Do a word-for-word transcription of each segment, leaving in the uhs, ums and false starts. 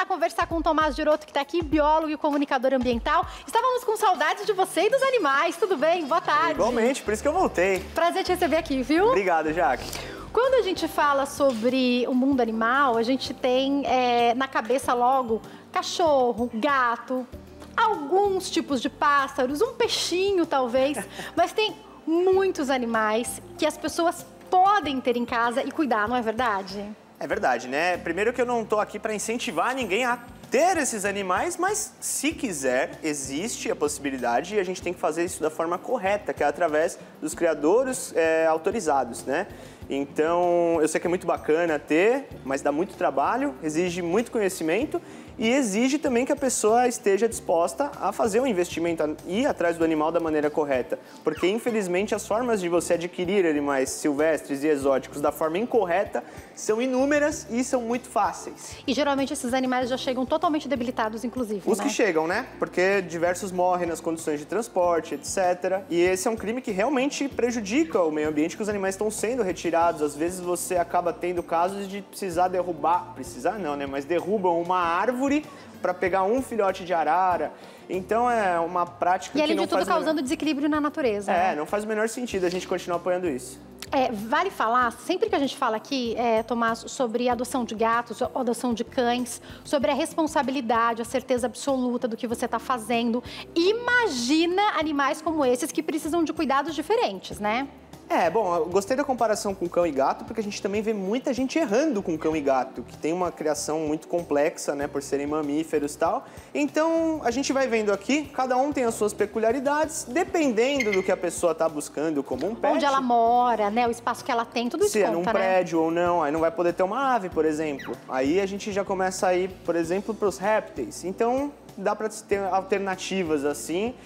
conversar com o Tomás Giroto, que está aqui, biólogo e comunicador ambiental. Estávamos com saudades de você e dos animais, tudo bem? Boa tarde. Igualmente, por isso que eu voltei. Prazer te receber aqui, viu? Obrigado, Jaque. Quando a gente fala sobre o mundo animal, a gente tem é, na cabeça logo cachorro, gato, alguns tipos de pássaros, um peixinho talvez, mas tem muitos animais que as pessoas podem ter em casa e cuidar, não é verdade? É verdade, né? Primeiro que eu não tô aqui para incentivar ninguém a ter esses animais, mas se quiser, existe a possibilidade e a gente tem que fazer isso da forma correta, que é através dos criadores é, autorizados, né? Então, eu sei que é muito bacana ter, mas dá muito trabalho, exige muito conhecimento e exige também que a pessoa esteja disposta a fazer um investimento, a ir atrás do animal da maneira correta. Porque, infelizmente, as formas de você adquirir animais silvestres e exóticos da forma incorreta são inúmeras e são muito fáceis. E, geralmente, esses animais já chegam totalmente debilitados, inclusive, Os né? que chegam, né? Porque diversos morrem nas condições de transporte, etcétera. E esse é um crime que realmente prejudica o meio ambiente, que os animais estão sendo retirados. Às vezes você acaba tendo casos de precisar derrubar, precisar não, né? Mas derrubam uma árvore para pegar um filhote de arara. Então é uma prática e, que não faz... E além de tudo, causando desequilíbrio na natureza. É, né? não faz o menor sentido a gente continuar apoiando isso. É, vale falar, sempre que a gente fala aqui, é, Tomás, sobre adoção de gatos, adoção de cães, sobre a responsabilidade, a certeza absoluta do que você está fazendo. Imagina animais como esses que precisam de cuidados diferentes, né? É, bom, eu gostei da comparação com cão e gato, porque a gente também vê muita gente errando com cão e gato, que tem uma criação muito complexa, né, por serem mamíferos e tal. Então, a gente vai vendo aqui, cada um tem as suas peculiaridades, dependendo do que a pessoa tá buscando como um pet. Onde ela mora, né, o espaço que ela tem, tudo isso Se conta, é num né? prédio ou não, aí não vai poder ter uma ave, por exemplo. Aí a gente já começa a ir, por exemplo, para os répteis. Então, dá para ter alternativas assim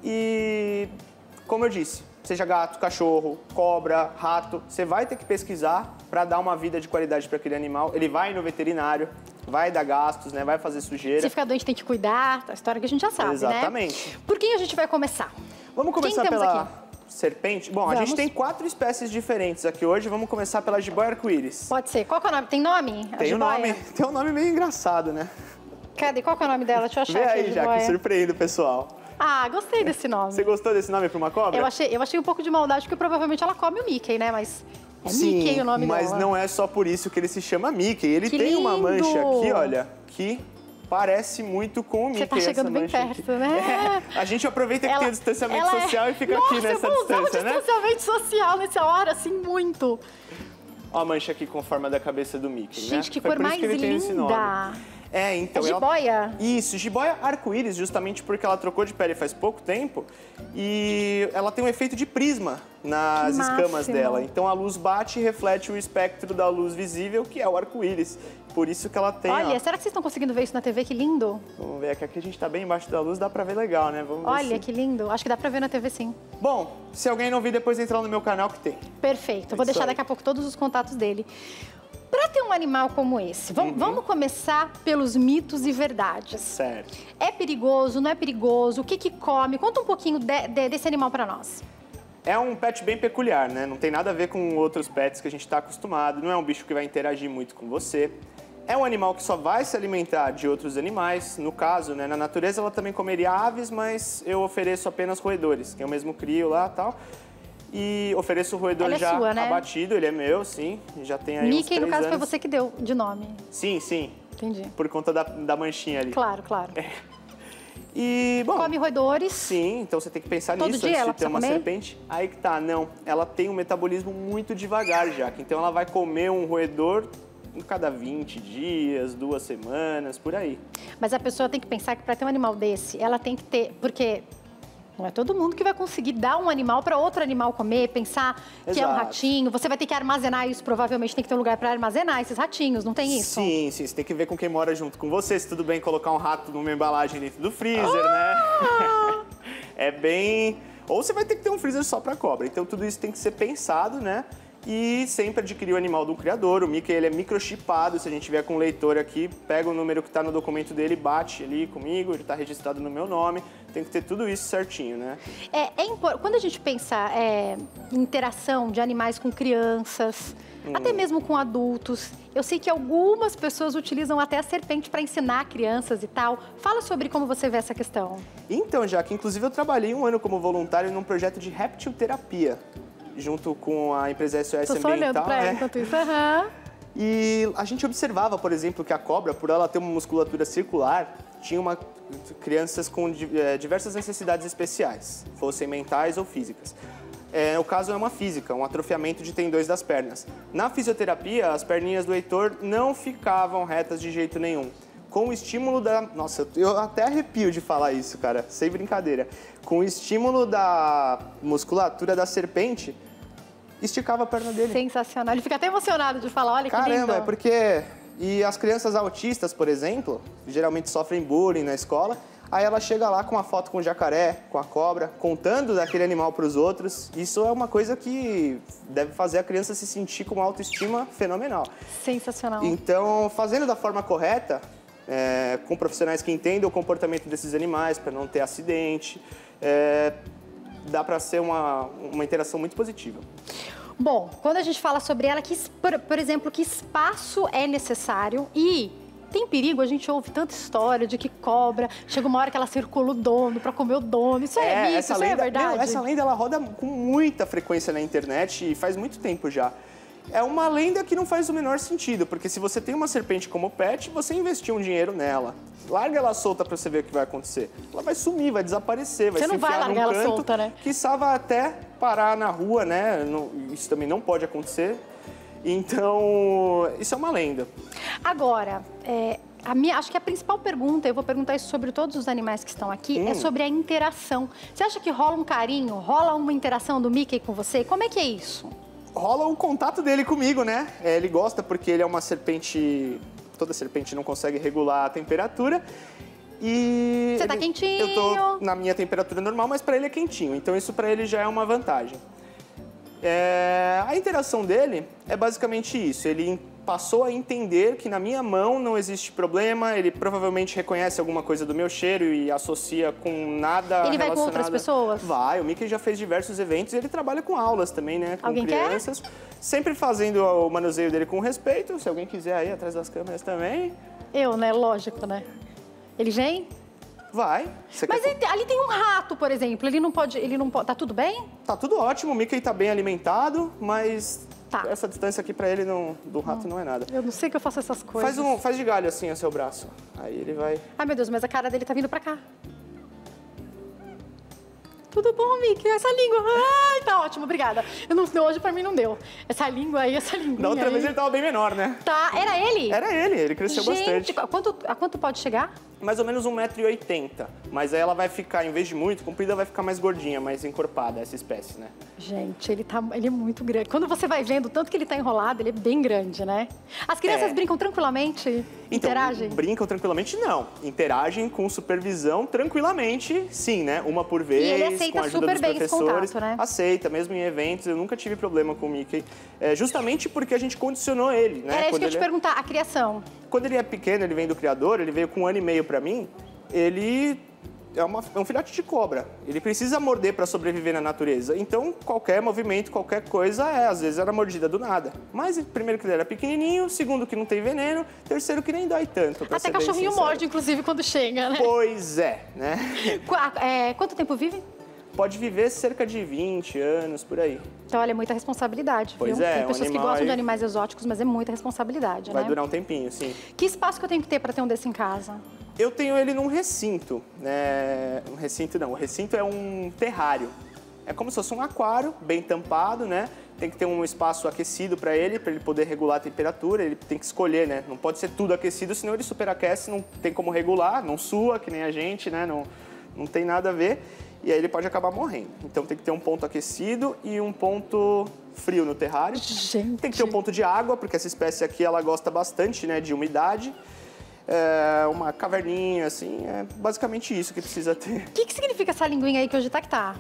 e, como eu disse, seja gato, cachorro, cobra, rato, você vai ter que pesquisar para dar uma vida de qualidade para aquele animal. Ele vai no veterinário, vai dar gastos, né? Vai fazer sujeira. Se ficar doente tem que cuidar, a história que a gente já sabe, Exatamente. né? Por quem a gente vai começar? Vamos começar Quem temos pela aqui? serpente? Bom, Vamos. a gente tem quatro espécies diferentes aqui hoje. Vamos começar pela jiboia arco-íris. Pode ser. Qual que é o nome? Tem nome? A Tem um jiboia? nome, tem um nome meio engraçado, né? Cadê? Qual que é o nome dela? Deixa eu achar Vê aqui, aí, a já jiboia. que surpreende o pessoal. Ah, gostei desse nome. Você gostou desse nome para uma cobra? Eu achei, eu achei um pouco de maldade, porque provavelmente ela come o Mickey, né? Mas é Sim, Mickey o nome mas dela. não é só por isso que ele se chama Mickey. Ele Que tem uma lindo! mancha aqui, olha, que parece muito com o Mickey. Você tá chegando essa bem mancha perto, aqui. né? É, a gente aproveita que Ela- tem o distanciamento ela é- social e fica Nossa, aqui nessa eu vou usar distância, o né? distanciamento social nessa hora, assim, muito. Ó a mancha aqui com a forma da cabeça do Mickey, né? Gente, que Foi cor por isso mais que ele tem esse nome. linda. É, então... É ela- jiboia? Isso, jiboia arco-íris, justamente porque ela trocou de pele faz pouco tempo e ela tem um efeito de prisma nas Que escamas máximo. dela. Então a luz bate e reflete o espectro da luz visível, que é o arco-íris. Por isso que ela tem, Olha, ó. será que vocês estão conseguindo ver isso na T V? Que lindo. Vamos ver aqui, aqui a gente tá bem embaixo da luz, dá pra ver legal, né? Vamos ver Olha, se- que lindo. Acho que dá pra ver na T V, sim. Bom, se alguém não vir, depois entra lá no meu canal que tem. Perfeito. Vou Isso deixar aí. daqui a pouco todos os contatos dele. Para ter um animal como esse, vamos, Uhum. vamos começar pelos mitos e verdades. Certo. É perigoso, não é perigoso? O que que come? Conta um pouquinho de- de- desse animal para nós. É um pet bem peculiar, né? Não tem nada a ver com outros pets que a gente tá acostumado. Não é um bicho que vai interagir muito com você. É um animal que só vai se alimentar de outros animais. No caso, né, na natureza ela também comeria aves, mas eu ofereço apenas roedores, que eu mesmo crio lá e tal. E ofereço o roedor Ela é já sua, né? abatido, ele é meu, sim. Já tem aí uns Mickey, no três caso, foi anos. você que deu de nome. Sim, sim. Entendi. Por conta da, da manchinha ali. Claro, claro. E, bom... Come roedores. Sim, então você tem que pensar Todo nisso dia antes ela de ter precisa uma comer? serpente. Aí que tá, não. Ela tem um metabolismo muito devagar, já. Então ela vai comer um roedor a cada vinte dias, duas semanas, por aí. Mas a pessoa tem que pensar que para ter um animal desse, ela tem que ter... Porque não é todo mundo que vai conseguir dar um animal para outro animal comer, pensar que é um Exato. ratinho. Você vai ter que armazenar isso, provavelmente tem que ter um lugar para armazenar esses ratinhos, não tem isso? Sim, sim. Você tem que ver com quem mora junto com você. Se tudo bem colocar um rato numa embalagem dentro do freezer, Ah! né? É bem... Ou você vai ter que ter um freezer só para cobra. Então tudo isso tem que ser pensado, né? e sempre adquirir o animal do criador. O Mickey, ele é microchipado, se a gente tiver com o leitor aqui, pega o número que está no documento dele, bate ali comigo, ele está registrado no meu nome, tem que ter tudo isso certinho, né? É, é impor... Quando a gente pensa é, em interação de animais com crianças, hum. até mesmo com adultos, eu sei que algumas pessoas utilizam até a serpente para ensinar crianças e tal. Fala sobre como você vê essa questão. Então, Jaque, inclusive eu trabalhei um ano como voluntário num projeto de reptilterapia, junto com a empresa S O S Tô só Ambiental. olhando pra ela é. enquanto isso. Uhum. E a gente observava, por exemplo, que a cobra, por ela ter uma musculatura circular, tinha uma, crianças com é, diversas necessidades especiais, fossem mentais ou físicas. É, o caso é uma física, um atrofiamento de tendões das pernas. Na fisioterapia, as perninhas do Heitor não ficavam retas de jeito nenhum. Com o estímulo da... Nossa, eu até arrepio de falar isso, cara, sem brincadeira. Com o estímulo da musculatura da serpente, esticava a perna dele. Sensacional. Ele fica até emocionado de falar, olha Caramba, que lindo. é porque... E as crianças autistas, por exemplo, geralmente sofrem bullying na escola. Aí ela chega lá com uma foto com o jacaré, com a cobra, contando daquele animal para os outros. Isso é uma coisa que deve fazer a criança se sentir com uma autoestima fenomenal. Sensacional. Então, fazendo da forma correta, é, com profissionais que entendem o comportamento desses animais, para não ter acidente, é, dá para ser uma, uma interação muito positiva. Bom, quando a gente fala sobre ela, que, por, por exemplo, que espaço é necessário e tem perigo, a gente ouve tanta história de que cobra, chega uma hora que ela circula o dono para comer o dono. Isso é, é mito, essa isso lenda, é verdade? Não, essa lenda ela roda com muita frequência na internet e faz muito tempo já. É uma lenda que não faz o menor sentido, porque se você tem uma serpente como pet, você investiu um dinheiro nela. Larga ela solta para você ver o que vai acontecer. Ela vai sumir, vai desaparecer, vai você se não vai enfiar largar num ela canto, solta, né? Quiçá vai até parar na rua, né? Isso também não pode acontecer. Então, isso é uma lenda. Agora, é, a minha, acho que a principal pergunta, eu vou perguntar isso sobre todos os animais que estão aqui, hum. é sobre a interação. Você acha que rola um carinho, rola uma interação do Mickey com você? Como é que é isso? Rola o contato dele comigo, né? É, ele gosta porque ele é uma serpente... Toda serpente não consegue regular a temperatura. E você tá ele, quentinho. Eu tô na minha temperatura normal, mas para ele é quentinho. Então isso para ele já é uma vantagem. É, a interação dele é basicamente isso. Ele passou a entender que na minha mão não existe problema. Ele provavelmente reconhece alguma coisa do meu cheiro e associa com nada Ele vai relacionado... com outras pessoas? Vai. O Mickey já fez diversos eventos e ele trabalha com aulas também, né? Com alguém crianças. Quer? Sempre fazendo o manuseio dele com respeito. Se alguém quiser aí atrás das câmeras também. Eu, né? Lógico, né? Ele vem? Vai. Você Mas quer... ele, ali tem um rato, por exemplo. Ele não pode... Ele não pode... Tá tudo bem? Tá tudo ótimo. O Mickey tá bem alimentado, mas... Tá. Essa distância aqui pra ele não, do rato não. não é nada. Eu não sei que eu faço essas coisas. Faz, um, faz de galho assim o seu braço. Aí ele vai... Ai, meu Deus, mas a cara dele tá vindo pra cá. Tudo bom, Mickey? Essa língua... Ai, tá ótimo, obrigada. Eu não, hoje pra mim não deu. Essa língua aí, essa língua. Da outra aí. vez ele tava bem menor, né? Tá, era ele? Era ele, ele cresceu Gente, bastante. A quanto, a quanto pode chegar? Mais ou menos um metro e oitenta. Mas aí ela vai ficar, em vez de muito comprida, vai ficar mais gordinha, mais encorpada, essa espécie, né? Gente, ele, tá, ele é muito grande. Quando você vai vendo o tanto que ele tá enrolado, ele é bem grande, né? As crianças é. brincam tranquilamente? Então, interagem? Brincam tranquilamente, não. Interagem com supervisão tranquilamente, sim, né? Uma por vez, e ele aceita com a ajuda super dos bem professores. esse contato, né? Aceita, mesmo em eventos. Eu nunca tive problema com o Mickey. É, justamente porque a gente condicionou ele, né? Era isso Quando que eu te ele... perguntar, a criação. Quando ele é pequeno, ele vem do criador, ele veio com um ano e meio pra mim, ele é, uma, é um filhote de cobra. Ele precisa morder para sobreviver na natureza. Então, qualquer movimento, qualquer coisa, é, às vezes era mordida do nada. Mas, primeiro, que ele era pequenininho. Segundo, que não tem veneno. Terceiro, que nem dói tanto, pra Até ser bem cachorrinho sincero. morde, inclusive, quando chega, né? Pois é, né? Qu é, quanto tempo vive? Pode viver cerca de vinte anos, por aí. Então, olha, é muita responsabilidade, Pois viu? é, Tem um pessoas que animal gostam aí... de animais exóticos, mas é muita responsabilidade, Vai né? durar um tempinho, sim. Que espaço que eu tenho que ter para ter um desse em casa? Eu tenho ele num recinto, né? Um recinto não, o recinto é um terrário. É como se fosse um aquário, bem tampado, né? Tem que ter um espaço aquecido para ele, para ele poder regular a temperatura. Ele tem que escolher, né? Não pode ser tudo aquecido, senão ele superaquece, não tem como regular, não sua, que nem a gente, né? Não, não tem nada a ver. E aí ele pode acabar morrendo. Então tem que ter um ponto aquecido e um ponto frio no terrário. Gente. Tem que ter um ponto de água, porque essa espécie aqui ela gosta bastante, né, de umidade. É uma caverninha, assim, é basicamente isso que precisa ter. O que, que significa essa linguinha aí que hoje tá que tá?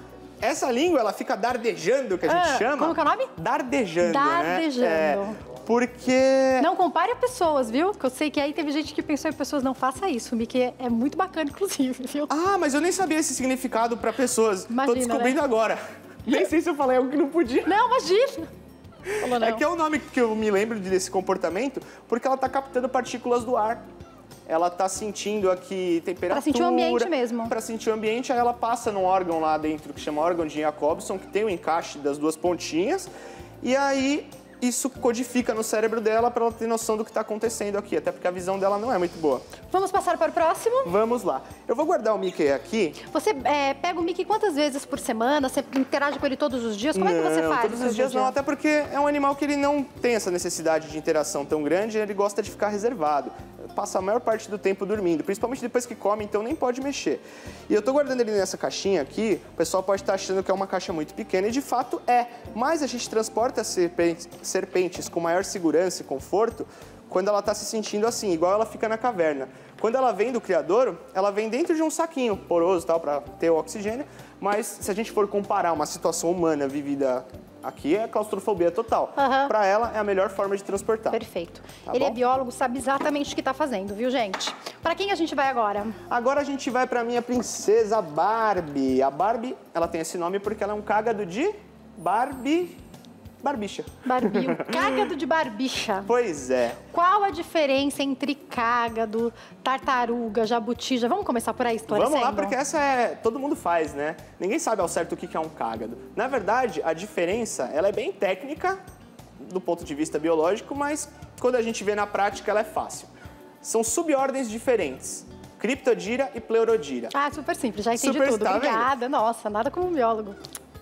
essa língua, ela fica dardejando, que a gente ah, chama. Como que é o nome? Dardejando, Dardejando. né? É, porque... Não compare a pessoas, viu? Que eu sei que aí teve gente que pensou em pessoas, não faça isso. O Mickey é muito bacana, inclusive, viu? Ah, mas eu nem sabia esse significado pra pessoas. Imagina, Tô descobrindo né? agora. Nem sei se eu falei algo que não podia. Não, imagina! Falou não. É que é o nome que eu me lembro desse comportamento, porque ela tá captando partículas do ar. Ela tá sentindo aqui temperatura. Pra sentir o ambiente mesmo. Pra sentir o ambiente, aí ela passa num órgão lá dentro, que chama órgão de Jacobson, que tem o encaixe das duas pontinhas. E aí, isso codifica no cérebro dela para ela ter noção do que está acontecendo aqui, até porque a visão dela não é muito boa. Vamos passar para o próximo? Vamos lá. Eu vou guardar o Mickey aqui. Você é, pega o Mickey quantas vezes por semana? Você interage com ele todos os dias? Como não, é que você faz? Todos os dias não, até porque é um animal que ele não tem essa necessidade de interação tão grande, ele gosta de ficar reservado. Passa a maior parte do tempo dormindo, principalmente depois que come, então nem pode mexer. E eu tô guardando ele nessa caixinha aqui, o pessoal pode estar achando que é uma caixa muito pequena, e de fato é. Mas a gente transporta serpentes, serpentes com maior segurança e conforto quando ela está se sentindo assim, igual ela fica na caverna. Quando ela vem do criadouro, ela vem dentro de um saquinho poroso, tal, para ter o oxigênio, mas se a gente for comparar uma situação humana vivida aqui, é claustrofobia total. Uhum. Para ela, é a melhor forma de transportar. Perfeito. Tá Ele bom? é biólogo, sabe exatamente o que está fazendo, viu, gente? Para quem a gente vai agora? Agora a gente vai para minha princesa Barbie. A Barbie, ela tem esse nome porque ela é um cágado de Barbie... Barbicha. Barbie, um cágado de barbicha. Pois é. Qual a diferença entre cágado, tartaruga, jabuti? Já vamos começar por aí esclarecendo? Vamos lá, porque essa é... todo mundo faz, né? Ninguém sabe ao certo o que é um cágado. Na verdade, a diferença, ela é bem técnica do ponto de vista biológico, mas quando a gente vê na prática, ela é fácil. São subordens diferentes. Criptodira e Pleurodira. Ah, super simples, já entendi Super, tudo. tá Obrigada. vendo? Nossa, nada como um biólogo.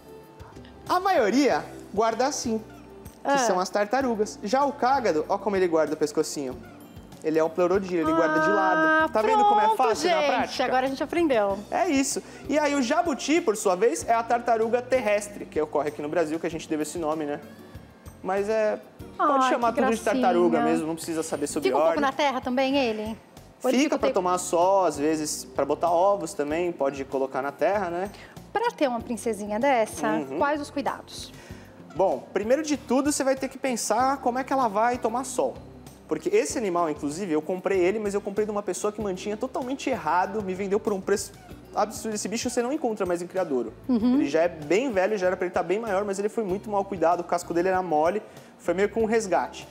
A maioria guarda assim, que Ah. são as tartarugas. Já o cágado, ó como ele guarda o pescocinho. Ele é o Pleurodira, ele guarda de lado. Tá vendo como é pronto, fácil gente. na prática? Agora a gente aprendeu. É isso. E aí o jabuti, por sua vez, é a tartaruga terrestre, que ocorre aqui no Brasil, que a gente deu esse nome, né? Mas é... pode Ai, chamar que tudo de gracinha. tartaruga mesmo, não precisa saber sobre Fica um pouco ordem. na terra também, ele? Ou ele Fica o pra tempo- tomar sol, às vezes pra botar ovos também, pode colocar na terra, né? Pra ter uma princesinha dessa, Uhum. quais os cuidados? Bom, primeiro de tudo, você vai ter que pensar como é que ela vai tomar sol. Porque esse animal, inclusive, eu comprei ele, mas eu comprei de uma pessoa que mantinha totalmente errado, me vendeu por um preço absurdo. Esse bicho você não encontra mais em criadouro. Uhum. Ele já é bem velho, já era pra ele estar bem maior, mas ele foi muito mal cuidado, o casco dele era mole, foi meio que um resgate.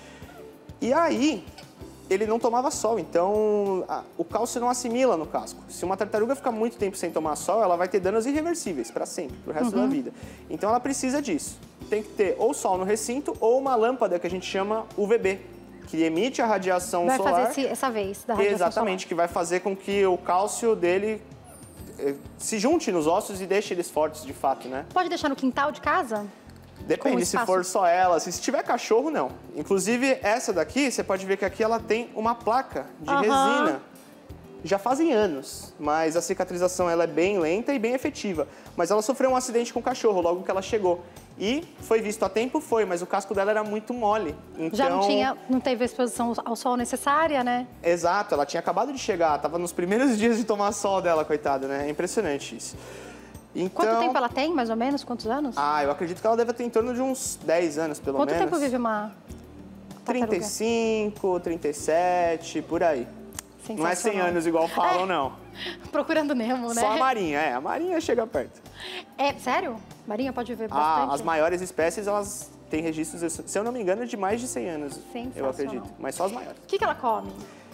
E aí, ele não tomava sol, então a, o cálcio não assimila no casco. Se uma tartaruga ficar muito tempo sem tomar sol, ela vai ter danos irreversíveis para sempre, pro resto Uhum. da vida. Então ela precisa disso. Tem que ter ou sol no recinto ou uma lâmpada que a gente chama U V B, que emite a radiação Vai solar. fazer esse- essa vez da radiação Exatamente, que vai fazer com que o cálcio dele eh, se junte nos ossos e deixe eles fortes de fato, né? solar. Pode deixar no quintal de casa? Depende, Com se espaço. for só ela. Se tiver cachorro, não. Inclusive, essa daqui, você pode ver que aqui ela tem uma placa de Aham. resina. Já fazem anos, mas a cicatrização ela é bem lenta e bem efetiva. Mas ela sofreu um acidente com o cachorro logo que ela chegou. E foi visto a tempo? Foi, mas o casco dela era muito mole. Então... Já não tinha, não teve a exposição ao sol necessária, né? Exato, ela tinha acabado de chegar, tava nos primeiros dias de tomar sol dela, coitada, né? É impressionante isso. Então... Quanto tempo ela tem, mais ou menos? Quantos anos? Ah, eu acredito que ela deve ter em torno de uns dez anos, pelo Quanto menos. tempo vive uma tartaruga? trinta e cinco, trinta e sete, por aí. Não é cem Sensacional. anos igual falam, É. não. Procurando Nemo, né? Só a marinha, é. A marinha chega perto. É, sério? Marinha pode viver Ah, bastante? as maiores espécies, elas têm registros, se eu não me engano, de mais de cem anos. Sensacional. Eu acredito. Mas só as maiores. O que, que ela come?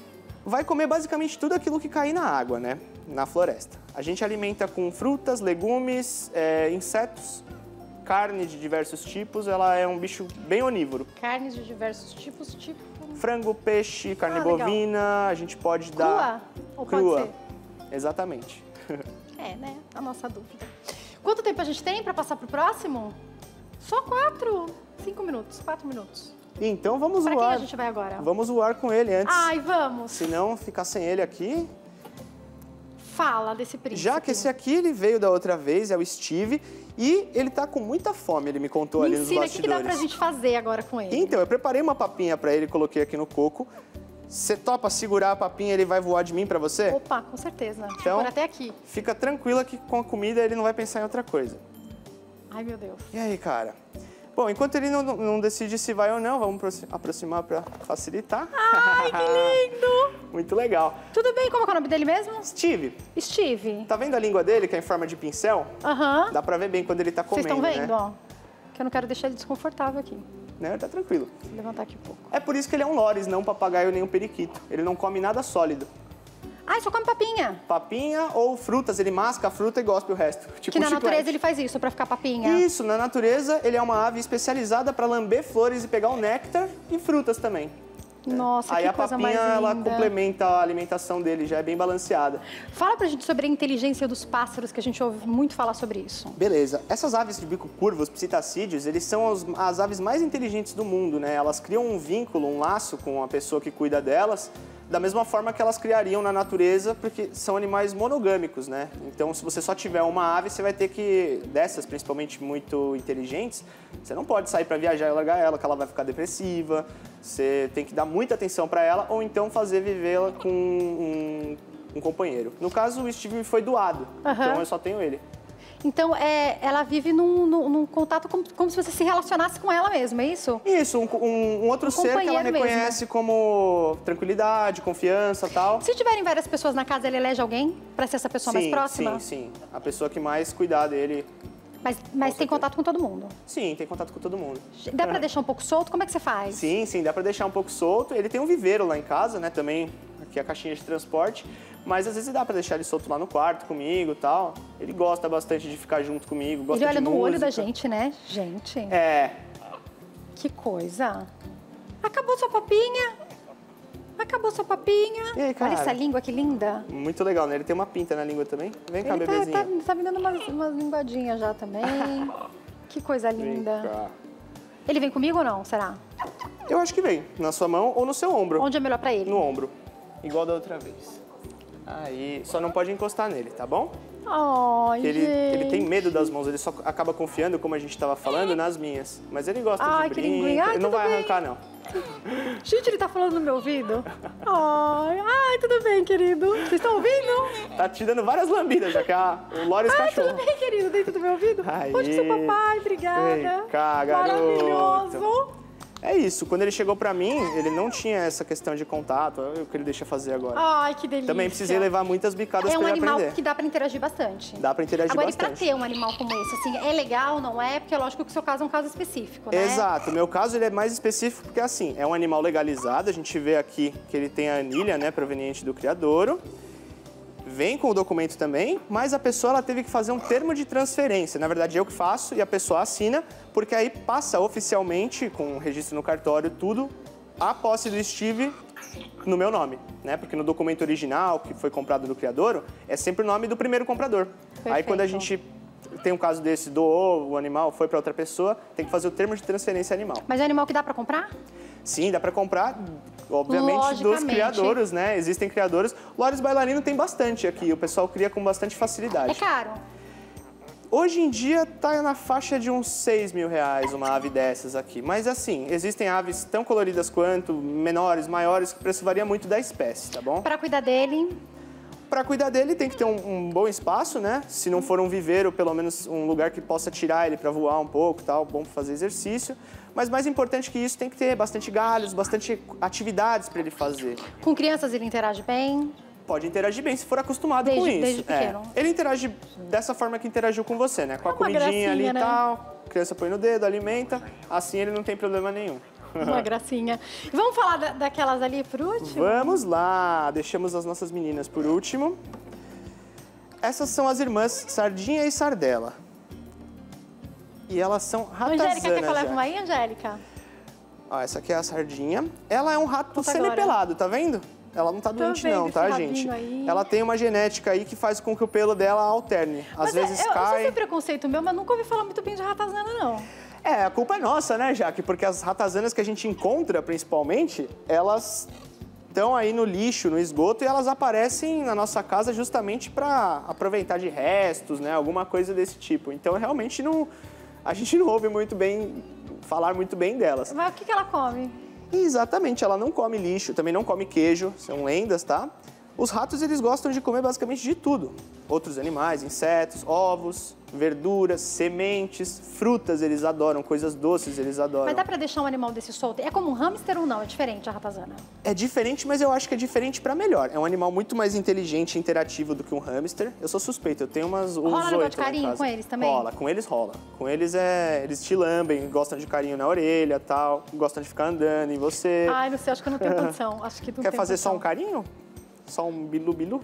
Vai comer basicamente tudo aquilo que cair na água, né? Na floresta. A gente alimenta com frutas, legumes, é, insetos, carne de diversos tipos. Ela é um bicho bem onívoro. Carnes de diversos tipos, tipo... Frango, peixe, carne Ah, legal. bovina, a gente pode Crua? dar... Ou pode Crua. ser? Exatamente. É, né? A nossa dúvida. Quanto tempo a gente tem para passar pro próximo? Só quatro, cinco minutos, quatro minutos. Então vamos Para quem voar. a gente vai agora? Vamos voar com ele antes. Ai, vamos. Se não ficar sem ele aqui. Fala desse príncipe. Já que esse aqui ele veio da outra vez, é o Steve, e ele tá com muita fome, ele me contou Me ali nos ensina, o que, que bastidores. dá pra gente fazer agora com ele? Então, eu preparei uma papinha pra ele, coloquei aqui no coco. Você topa segurar a papinha, ele vai voar de mim pra você? Opa, com certeza. Deixa eu Então- pôr até aqui. Fica tranquila que com a comida ele não vai pensar em outra coisa. Ai, meu Deus. E aí, cara? Bom, enquanto ele não, não decide se vai ou não, vamos aproximar para facilitar. Ai, que lindo! Muito legal. Tudo bem, como é o nome dele mesmo? Steve. Steve. Tá vendo a língua dele, que é em forma de pincel? Aham. Dá pra ver bem quando ele tá comendo, Vocês estão vendo, né? ó? Que eu não quero deixar ele desconfortável aqui. Não, tá tranquilo. Vou levantar aqui um pouco. É por isso que ele é um loris, não um papagaio nem um periquito. Ele não come nada sólido. Ai, só come papinha. Papinha ou frutas, ele masca a fruta e gospe o resto. Tipo Que um na chiclete. natureza ele faz isso, pra ficar papinha. Isso, na natureza ele é uma ave especializada para lamber flores e pegar o néctar e frutas também. Nossa, Aí que a coisa papinha, mais ela linda. complementa a alimentação dele, já é bem balanceada. Fala pra gente sobre a inteligência dos pássaros, que a gente ouve muito falar sobre isso. Beleza. Essas aves de bico curvo, os psitacídeos, eles são as, as aves mais inteligentes do mundo, né? Elas criam um vínculo, um laço com a pessoa que cuida delas, da mesma forma que elas criariam na natureza, porque são animais monogâmicos, né? Então, se você só tiver uma ave, você vai ter que, dessas principalmente muito inteligentes, você não pode sair para viajar e largar ela, que ela vai ficar depressiva. Você tem que dar muita atenção para ela, ou então fazer vivê-la com um, um companheiro. No caso, o Steve me foi doado, Aham. então eu só tenho ele. Então, é, ela vive num, num, num contato como, como se você se relacionasse com ela mesma, é isso? Isso, um, um- um outro Um ser que ela companheiro mesmo. reconhece como tranquilidade, confiança e tal. Se tiverem várias pessoas na casa, ele elege alguém pra ser essa pessoa mais Sim, próxima? sim, sim. A pessoa que mais cuidar dele. Mas, mas tem contato com todo mundo. Sim, tem contato com todo mundo. Dá pra deixar um pouco solto? Como é que você faz? Sim, sim, dá pra deixar um pouco solto. Ele tem um viveiro lá em casa, né, também, aqui é a caixinha de transporte. Mas às vezes dá pra deixar ele solto lá no quarto comigo e tal. Ele gosta bastante de ficar junto comigo, gosta Ele olha de no olho da música. gente, né? Gente, É, que coisa. Acabou sua papinha? Acabou sua papinha? E aí, cara? Olha essa língua, que linda. muito legal, né? Ele tem uma pinta na língua também. Vem cá, Ele tá, bebezinho. tá, tá me dando umas, umas linguadinhas já também. Que coisa Vem linda. cá. Ele vem comigo ou não, será? Eu acho que vem, na sua mão ou no seu ombro. Onde é melhor pra ele? No ombro, igual da outra vez. Aí, só não pode encostar nele, tá bom? Ai, Que ele, gente. ele tem medo das mãos, ele só acaba confiando, como a gente estava falando, nas minhas. Mas ele gosta Ai, de que brinco, linguinha. Ai, ele não tudo vai bem. arrancar, não. Gente, ele tá falando no meu ouvido? Ai, ai, tudo bem, querido. Vocês estão ouvindo? Tá te dando várias lambidas, já que é a, o Loris Ai, cachorro. tudo bem, querido, dentro do meu ouvido? Aí. Pode ser papai, obrigada. Vem cá, garoto. Maravilhoso. É isso, quando ele chegou pra mim, ele não tinha essa questão de contato, é o que ele deixa fazer agora. Ai, que delícia. Também precisei levar muitas bicadas É um pra ele animal aprender. que dá pra interagir bastante. Dá pra interagir Agora, bastante. e pra ter um animal como esse, assim, é legal, não é? Porque é lógico que o seu caso é um caso específico, né? Exato, o meu caso ele é mais específico porque assim, é um animal legalizado, a gente vê aqui que ele tem a anilha, né, proveniente do criadouro. Vem com o documento também, mas a pessoa ela teve que fazer um termo de transferência. Na verdade, eu que faço e a pessoa assina, porque aí passa oficialmente, com o registro no cartório, tudo, a posse do Steve no meu nome, né? Porque no documento original, que foi comprado do criadouro, é sempre o nome do primeiro comprador. Aí quando a gente tem um caso desse, doou o animal, foi para outra pessoa, tem que fazer o termo de transferência animal. Mas é um animal que dá pra comprar? Sim, dá para comprar, obviamente, dos Logicamente. criadores, né? Existem criadores. Loris bailarino tem bastante aqui, o pessoal cria com bastante facilidade. É caro. Hoje em dia tá na faixa de uns seis mil reais uma ave dessas aqui. Mas assim, existem aves tão coloridas quanto, menores, maiores, que o preço varia muito da espécie, tá bom? Pra cuidar dele, Para cuidar dele tem que ter um, um bom espaço, né? Se não for um viveiro, pelo menos um lugar que possa tirar ele para voar um pouco, tal, bom para fazer exercício. Mas mais importante que isso, tem que ter bastante galhos, bastante atividades para ele fazer. com crianças ele interage bem. Pode interagir bem se for acostumado Desde- com isso. desde É. pequeno. Ele interage dessa forma que interagiu com você, né? Com a Uma comidinha gracinha, ali e né? tal. A criança põe no dedo, alimenta. Assim ele não tem problema nenhum. Uma gracinha. E vamos falar da- daquelas ali por último? Vamos lá, deixamos as nossas meninas por último. Essas são as irmãs Sardinha e Sardela. E elas são ratazanas. Angélica, quer que eu leve já. uma aí, Angélica? Ó, essa aqui é a Sardinha. Ela é um rato Conta semipelado, tá vendo? Ela não tá doente vendo não, esse tá, rabinho gente? aí. Ela tem uma genética aí que faz com que o pelo dela alterne. Às Mas vezes eu, eu, não sei se cai. é preconceito meu, mas nunca ouvi falar muito bem de ratazana, não. É, a culpa é nossa, né, Jaque? Porque as ratazanas que a gente encontra, principalmente, elas estão aí no lixo, no esgoto, e elas aparecem na nossa casa justamente para aproveitar de restos, né? Alguma coisa desse tipo. Então, realmente, não, a gente não ouve muito bem, falar muito bem delas. Mas o que, que ela come? Exatamente, ela não come lixo, também não come queijo, são lendas, tá? Os ratos, eles gostam de comer basicamente de tudo. Outros animais, insetos, ovos, verduras, sementes, frutas eles adoram, coisas doces eles adoram. Mas dá pra deixar um animal desse solto? É como um hamster ou não? É diferente a ratazana? É diferente, mas eu acho que é diferente pra melhor. É um animal muito mais inteligente e interativo do que um hamster. Eu sou suspeito, eu tenho umas uns Rola negócio oito de carinho com eles também? Rola, com eles rola. Com eles é, eles te lambem, gostam de carinho na orelha, tal, gostam de ficar andando em você. Ai, não sei, acho que eu não tenho condição. Acho que não Quer tenho fazer condição. só um carinho? Só um bilu-bilu?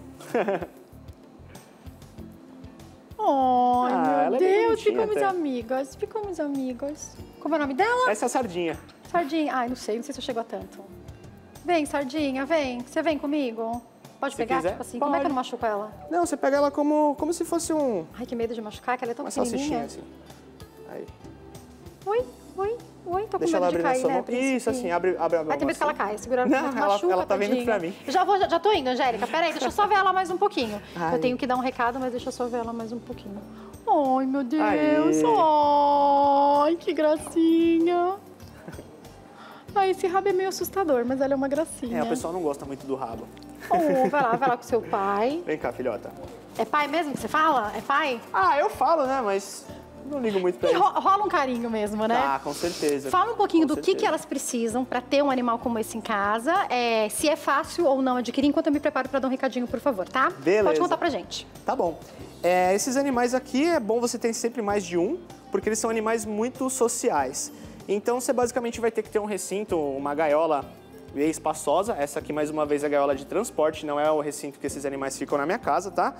Ai, Ah, ela meu é bem Deus, bonitinha ficamos até. amigas, ficamos amigas. Como é o nome dela? Essa é a sardinha. Sardinha. Ai, não sei, não sei se eu chego a tanto. Vem, Sardinha, vem. Você vem comigo? Pode Se pegar, quiser, tipo assim? pode. Como é que eu não machuco ela? Não, você pega ela como, como se fosse um, Ai, que medo de machucar, que ela é tão uma salsichinha pequenininha. assim. Aí. Oi, oi, oi, tô com Deixa ela medo de abrir na cair, sua né, mão. príncipe? Isso, assim, abre, abre a mão. Ai, tem medo que ela assim. caia, segurando. Não, ela- machuca, ela tá vindo tadinha. pra mim. Já vou, já, já tô indo, Angélica. Peraí, deixa eu só ver ela mais um pouquinho. Ai. Eu tenho que dar um recado, mas deixa eu só ver ela mais um pouquinho. Ai, meu Deus. Aê. Ai, que gracinha. Ai, esse rabo é meio assustador, mas ela é uma gracinha. É, o pessoal não gosta muito do rabo. Oh, vai lá, vai lá com seu pai. Vem cá, filhota. É pai mesmo que você fala? É pai? Ah, eu falo, né, mas não ligo muito pra E isso. ro- rola um carinho mesmo, né? Ah, com certeza. Fala um pouquinho Com do que, certeza. que elas precisam para ter um animal como esse em casa, é, se é fácil ou não adquirir, enquanto eu me preparo para dar um recadinho, por favor, tá? Beleza. Pode contar pra gente. Tá bom. É, esses animais aqui, é bom você ter sempre mais de um, porque eles são animais muito sociais. Então, você basicamente vai ter que ter um recinto, uma gaiola bem espaçosa. Essa aqui, mais uma vez, é a gaiola de transporte, não é o recinto que esses animais ficam na minha casa, tá?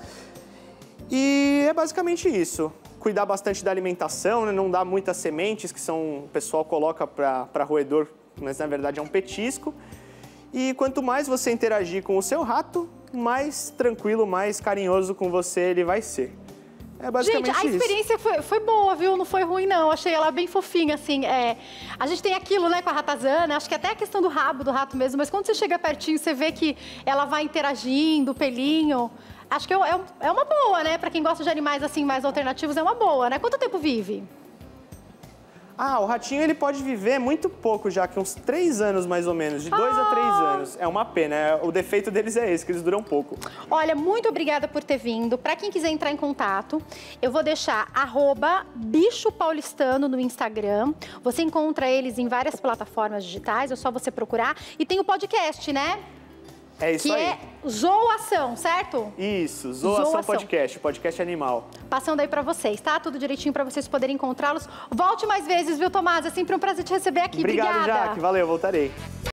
E é basicamente isso. Cuidar bastante da alimentação, né? Não dar muitas sementes, que são, o pessoal coloca para roedor, mas na verdade é um petisco. E quanto mais você interagir com o seu rato, mais tranquilo, mais carinhoso com você ele vai ser. É basicamente Gente, a isso. experiência foi, foi boa, viu? Não foi ruim, não. Achei ela bem fofinha, assim. É, a gente tem aquilo, né, com a ratazana, acho que até a questão do rabo do rato mesmo, mas quando você chega pertinho, você vê que ela vai interagindo, o pelinho. Acho que é, é, é uma boa, né? Pra quem gosta de animais, assim, mais alternativos, é uma boa, né? Quanto tempo vive? Ah, o ratinho ele pode viver muito pouco já, que uns três anos mais ou menos, de dois a três anos. É uma pena, é- o defeito deles é esse, que eles duram pouco. Olha, muito obrigada por ter vindo. Para quem quiser entrar em contato, eu vou deixar arroba bicho paulistano no Instagram. Você encontra eles em várias plataformas digitais, é só você procurar. E tem o podcast, né? É isso Que aí. é Zoação, certo? Isso, Zoação Zoação. Podcast, podcast animal. Passando aí pra vocês, tá? Tudo direitinho pra vocês poderem encontrá-los. Volte mais vezes, viu, Tomás? É sempre um prazer te receber aqui. Obrigado, Obrigada. Jaque. Valeu, voltarei.